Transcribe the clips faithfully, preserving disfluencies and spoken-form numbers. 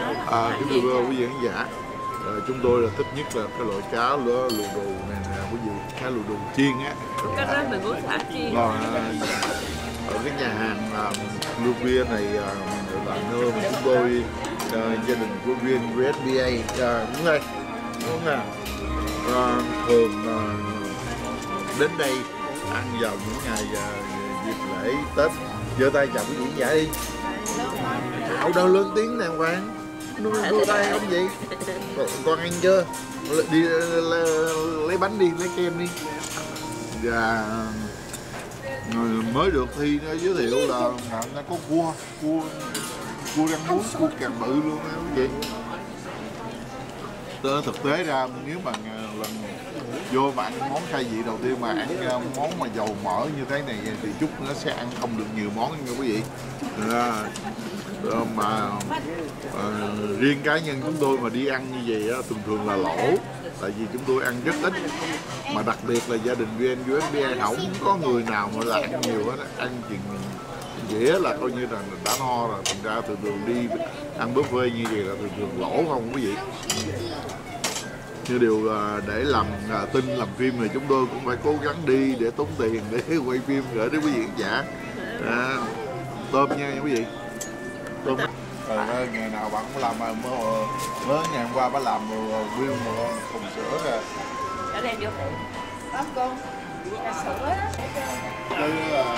À, kính thưa quý vị khán giả, à, chúng tôi là thích nhất là cái loại cá lúa lù đù này nè quý vị, cá lù đù chiên á. Cái đó mình muốn thả chiên. Ngon, ở cái nhà hàng uh, Lưu Bia này uh, là nơi mà chúng tôi uh, gia đình của viên vê ét bê a uh, đúng đây, đúng không nào? Uh, thường uh, đến đây ăn vào những ngày uh, dịp lễ Tết. Giơ tay chào quý vị khán giả đi. Đâu đâu lớn tiếng đàng hoàng. Đưa tay không vậy? Con ăn chưa? Đi lấy bánh đi, lấy kem đi. Và mới được thi nó giới thiệu là nó có cua, cua, cua rang muối, cua càng bự luôn á quý vị. Thực tế ra nếu mà lần vô mà ăn món khai vị đầu tiên mà ăn món mà dầu mỡ như thế này thì chút nó sẽ ăn không được nhiều món nha quý vị. À, mà à, riêng cá nhân chúng tôi mà đi ăn như vậy á, thường thường là lỗ, tại vì chúng tôi ăn rất ít, mà đặc biệt là gia đình vê en vê ét bê a không có người nào mà là ăn nhiều hết, ăn chừng dĩa là coi như là đã no rồi, thành ra thường thường đi ăn buffet như vậy là thường thường lỗ không quý vị. Như điều để làm tin làm phim thì chúng tôi cũng phải cố gắng đi để tốn tiền để quay phim gửi đến quý vị khán giả. À, tôm nha quý vị. Tôm. Rồi ngày nào bạn cũng làm mới mới ngày hôm qua bà làm nguyên một thùng sữa rồi. Ở đây vô phụ. Không con. Là sữa đó. Đây là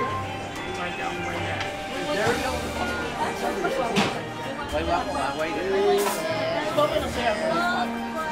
quay quá mà quay đi. Có cái xe rồi.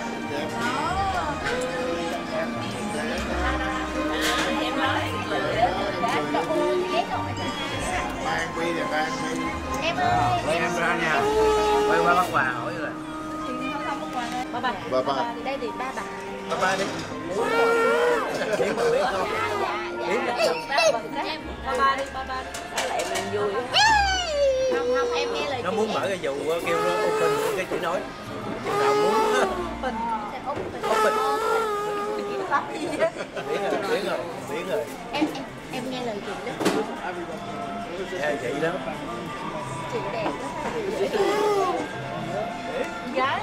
Mang bi nè, mang bi. Em ơi, quay em ra nha. Quay qua bắt quà hỏi rồi. ba ba. Ba ba. Đây thì ba bà. Ba ba đi. Biết mà biết không? Biết Em ba ba đi, ba ba đi. Lại mình vui. Không không, em nghe lời nó muốn mở cái dù kêu nó open cái chữ nói. Chừng nào muốn open. open. Lắm gì á. Biết rồi, biết rồi, biết rồi. Em em em nghe lời chị đó. Nghe chị đó. Chị đẹp đó. Gái.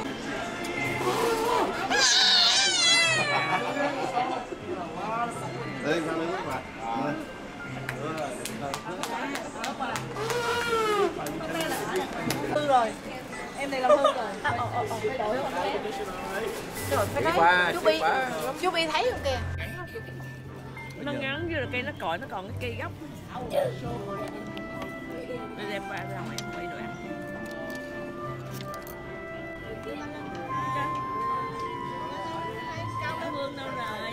Đây, sang đây các bạn. Hư rồi. Em này làm hư rồi. Phải đổi không? Rồi phải nói. Chú Bi, chú Bi thấy không kìa? Nó ngắn như là cây nó cội, nó còn cái cây gốc. Để đem qua làm em quay nữa. Cảm ơn đâu rồi.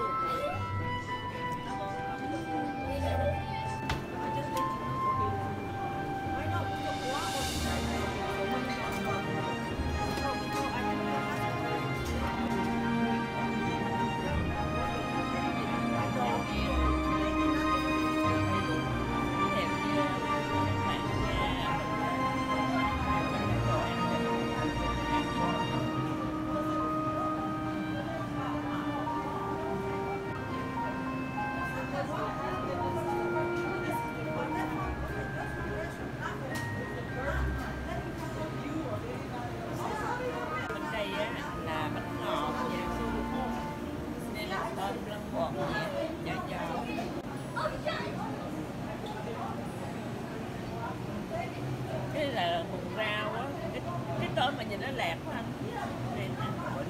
Cái là mùng rau á, cái, cái tôm mà nhìn nó lẹt quá anh. Đây nè.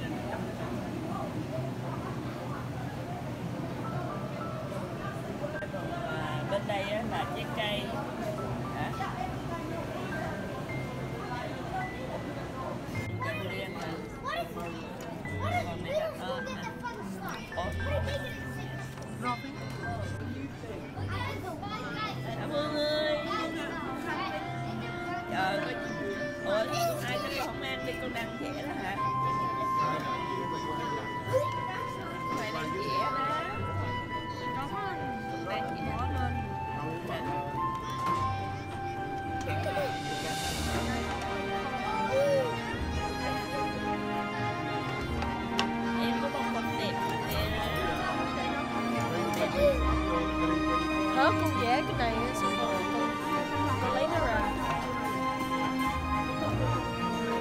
À, bên đây á, là trái cây. Hả? Cần riêng nè. Còn này là ớt nè. Ủa? Cảm ơn ơi. Trời ơi, ủa, ai cho con không ăn đi, con đang vẽ đó hả? Mày đang vẽ đó. Con đang vẽ lên. Em có bông bông đẹp nè. Hớ con vẽ cái này xong rồi con con lấy nó ra.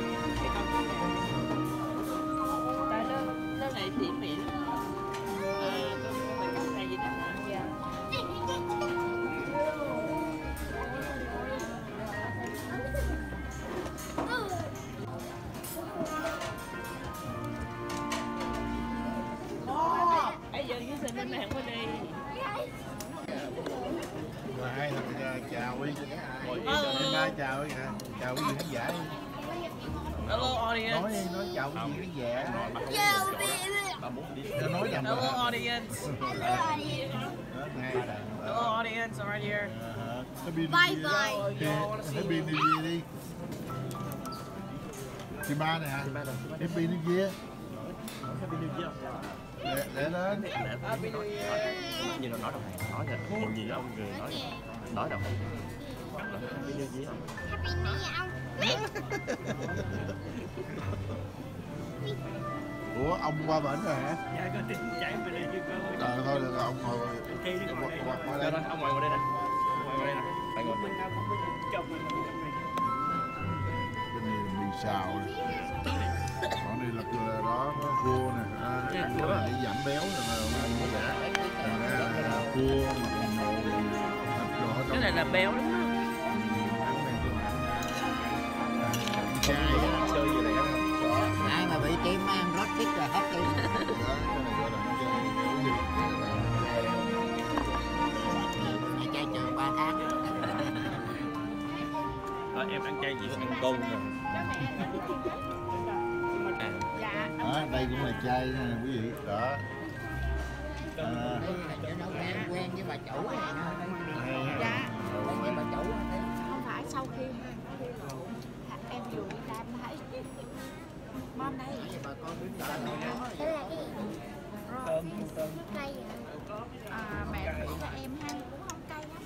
nói nha, chào quý vị khán giả. Hello audience. Nói đi, nói chào quý vị khán giả. Chào bà muốn đi. Nói nhầm. Hello audience. Hello audience, right here. Bye bye. Happy New Year đi. Chị ba này hả? Happy New Year. Happy New Year. Để, để lên. Happy New Year. Gì nó nói đâu này, nói rồi. Còn gì đó ông người nói. Nói đâu. Happy New Year. Happy New Year ông. Ủa ông qua bển rồi hả? Dạ có tiền chạy về đây chứ có. Rồi thôi được ông ngồi Khi đi ngồi đây. qua đây. Ông ngồi ngồi đây nè. Ngồi ngồi đây nè. Phải ngồi. Mình nào cũng chồng mình. Cái này mì xào này. Còn đây là cái đó nó cua nè, ăn nó để giảm béo rồi mà ăn nó đã. Thành ra là cua mà còn nồi thịt đồ hết. Cái này là béo lắm á. Chai á, chơi gì này đó. Ai mà bị tim ăn rất thích là hết tim. Đó, cái này gọi là chai kiểu gì? Mày chay trường ba tháng. Đó, em ăn chay gì ăn tôm nè. Đó, đây cũng là chai nè quý vị. Đó. À, Nó quen quen với bà chủ này. Dạ. Quen với bà chủ. Không phải sau khi em vừa đi làm thấy mom đây. Bà con đứng đợi này đó. Thế là cái gì? Tôm, tôm. Cây hả? À, mẹ nghĩ cho em ha cũng không cay lắm.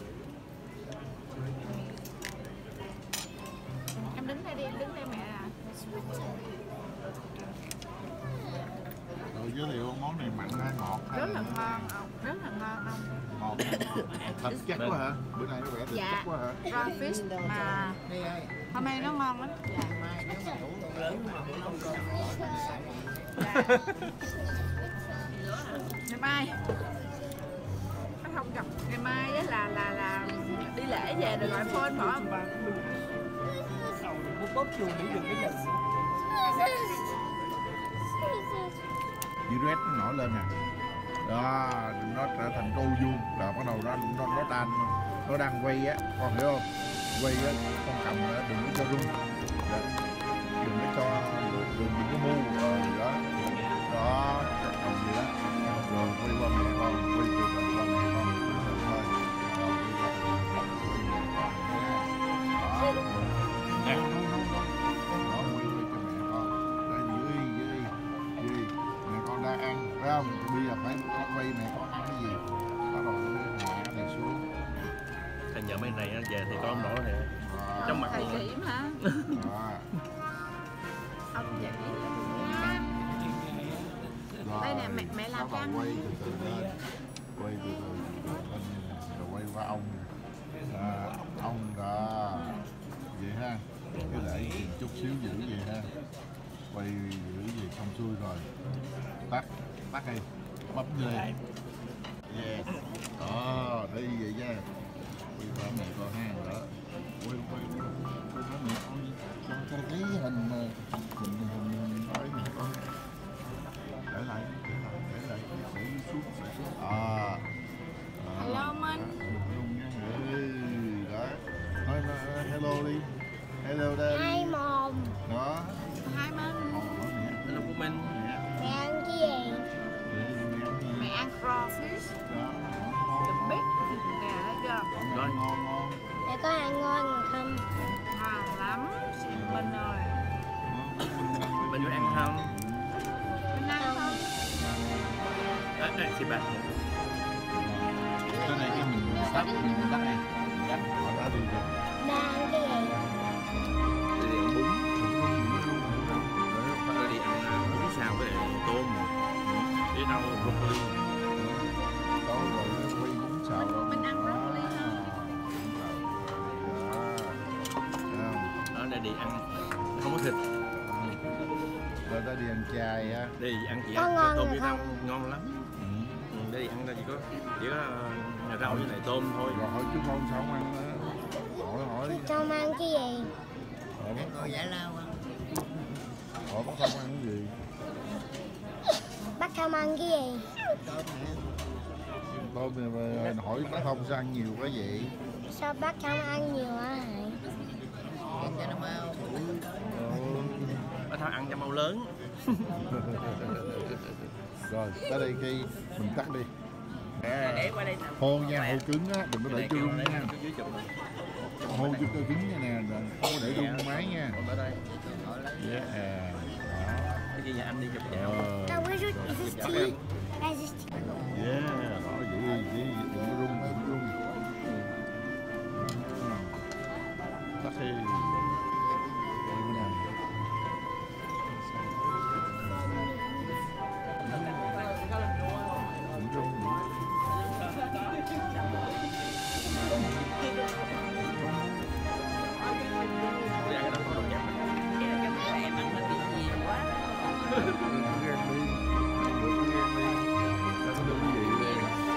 Em đứng đây đi, em đứng đây mẹ à. rồi giới thiệu món này mặn hay ngọt hay Rất là ngon ông, rất là ngon ông. ngọt. Thịt chắc quá hả? Bữa nay có vẻ thịt Dạ. chắc quá hả? Raw fish mà Đi ơi. hôm nay nó ngon lắm. Dạ. Mai nếu mà đủ Lớn mà cũng không có. Dạ. Ngày mai nó không gặp ngày mai á là là là đi lễ về rồi gọi phone bỏ không? Một bóp chuồng đi được cái lần. Dưa rét nó nổi lên nè. Đó, nó trở thành câu vuông là bắt đầu nó nó nó đang nó đang quay á, con hiểu không? Quay á, con cầm á, đừng có cho rung. Đó. Đừng có cho đừng đừng có mu rồi đó. Đó, cầm gì đó. Rồi quay qua mẹ con, quay từ từ qua mẹ con. Thôi. Rồi quay qua mẹ con. Đó. Đó, quay quay cho mẹ con. Đây dưới dưới dưới mẹ con đang ăn phải không? Bây giờ phải quay mẹ con ăn cái gì? Bắt đầu nó hạ cái này xuống. Thằng nhờ mấy này về thì con nổi nè. Đó. Trong mặt Thầy luôn. kỹ hả? Đó. Ông vậy Rồi, đây nè, mẹ- mẹ làm bắt đầu cho ăn. quay từ từ lên, quay từ từ lên nè, rồi quay qua ông nè. À, ông đó vậy ha, cứ để chừng chút xíu giữ vậy ha, quay giữ gì xong xuôi rồi tắt tắt đi, bấm lên. Yes. Đó, đi vậy nha, quay qua mẹ con ha, đó quay quay quay qua mẹ con cho cho thấy hình mà hình hình hình nói mẹ con để lại để lại để lại để xuống để xuống à, à Hello Minh. luôn nha. Ừ, đó nói, nói hello đi, hello đây hai mồm. đó. Hai Minh. Ồ, nói mẹ Hello của mình. Mẹ ăn cái gì? để mẹ ăn gì Mẹ ăn raw fish, đó the ngon big nè thấy chưa? ngon ngon ngon Mẹ có ăn ngon không? Ngon lắm. Minh ơi. Mình có ăn không? Minh ăn không? Đấy, đây chị bạn. cái này cái mình tắt mình tắt này tắt họ đã đi rồi. Ba ăn cái gì? Đi ăn bún. Rồi đi ăn à, bún xào với lại tôm. Đi đâu broccoli. Đâu rồi nó quay bún xào đâu. Mình ăn broccoli À, Đó đây đi ăn không có thịt. rồi ta đi ăn chay á. Đây ăn chị Có ăn ngon tôm được với rau không? ngon lắm. Ừ, đây ăn ra chỉ có chỉ có là rau với lại tôm thôi. Rồi hỏi chú con sao không ăn đó. Hỏi hỏi đi. Không ăn cái gì? Họ bắt, Ngồi giải lao á. họ bắt không ăn cái gì. Bác không ăn cái gì? Tôm nè. Tôi mà hỏi bắt không sao ăn nhiều quá vậy. Sao bác không ăn nhiều á hả? ăn cho nó mau. Mà thôi ăn cho mau lớn. Rồi tới đây khi mình cắt đi. Để qua đây nào. Khô nha, khô cứng á, đừng có để cho rung nha. Dưới chụp này. Khô cho cơ cứng nha nè, không có để rung máy nha. Còn tới đây. Yeah. Cái gì nhà anh đi chụp Ờ. dạo. Now where's your, is this tea? Is this tea? Yeah, đó, giữ đi, giữ đi, đừng có rung, đừng có rung. Tắt đi. Đây cái này. Đừng rung nữa. Tôi ăn cái đó không đồng nhập. Cái là cho em ăn mà bị nhiều quá. Đừng có ghen đi, đừng có ghen đi. Ta có đưa cái gì đây.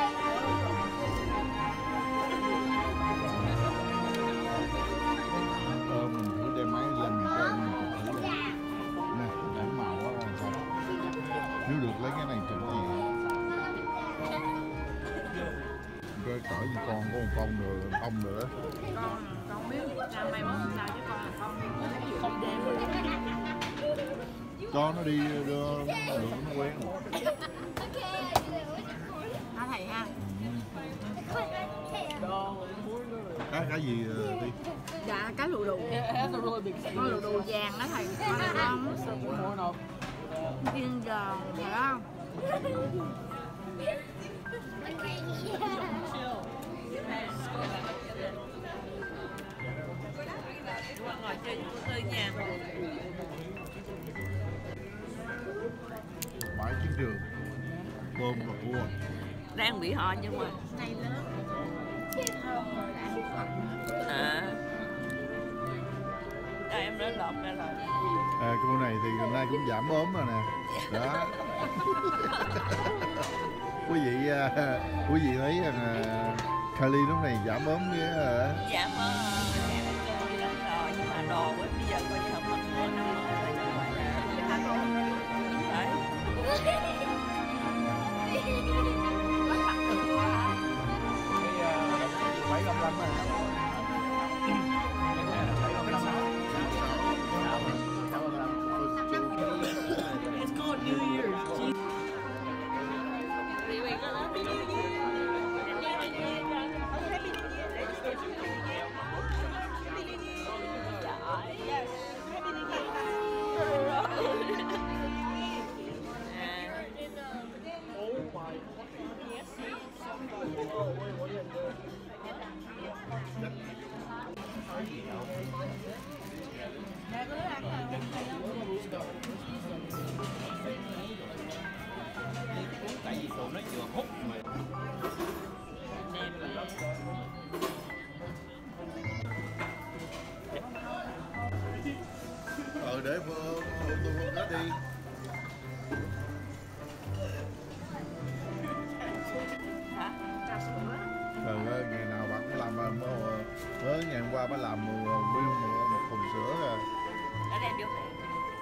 Ờ, mình thử đem máy lên cho anh mình chụp thử đây. Nè, để màu quá là sao? Nếu được lấy cái này chụp gì? Coi cỡ như con có một con rồi, ông rồi đó. Con con biết sao mai mốt sao chứ con là con không đêm. Cho nó đi đưa đường nó quen. Hả thầy ha? Cá cá gì đi? Dạ cá lù đù. Con lù đù vàng đó thầy. Con này con chiên giòn phải không? Đúng rồi, ngồi chơi với cô Tư nha. Bãi chiến trường, tôm và cua. Đang bị ho nhưng mà Này lớn. à à, em đã lọt ra rồi. À, cô này thì hôm nay cũng giảm ốm rồi nè. Đó. Quý vị, quý vị thấy rằng Kylie lúc này giảm ốm với hả? Dạ mơ nhà đã cơ đi lắm rồi nhưng mà đồ quá bây giờ coi như không mặc nữa năm mới rồi chứ phải là đúng phải. Bảy lăm lăm rồi. It's called New Year's. Vì vậy có Happy New Year. Happy New Year. Happy New Year. Happy New Year. Yes. Happy New Year. Tại vì tụi nó vừa hút mà. Ờ để tôi phân hết đi. Ờ ngày nào bạn cũng làm mới ngày hôm qua bà làm một một, một thùng sữa rồi. Ở đây vô này.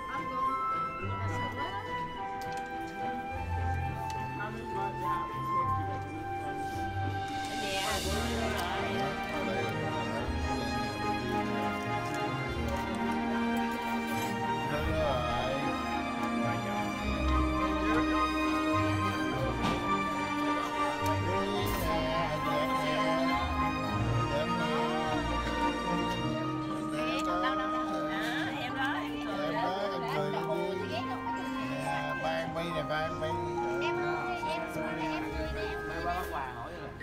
Vang mấy Em ơi, em em người nè. Mai qua bắt quà hỏi rồi.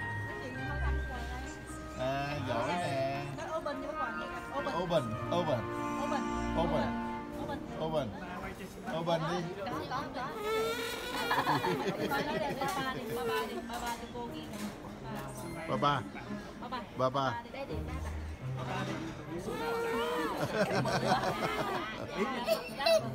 à, giỏi nè. Nó open cho các bạn nha. Open. Open, open, Open. open, Open. open, open đi. Có có có. Coi nói đẹp ba ba đi, ba ba đi, ba ba cho cô ghi nè. Ba ba, Ba ba. ba ba. Đây đi, đây.